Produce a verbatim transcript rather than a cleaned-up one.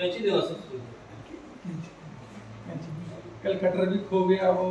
कैंची देना सब कल कटर भी खो गया वो।